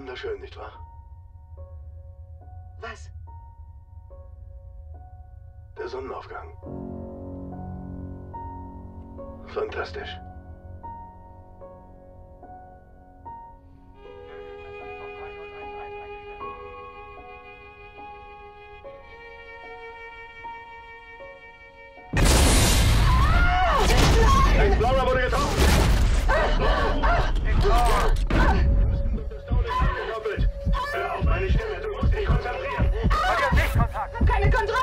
Wunderschön, nicht wahr? Was? Der Sonnenaufgang. Fantastisch. Explorer wurde getroffen! Hör auf meine Stimme, du musst dich konzentrieren! Ich hab keine Kontrolle!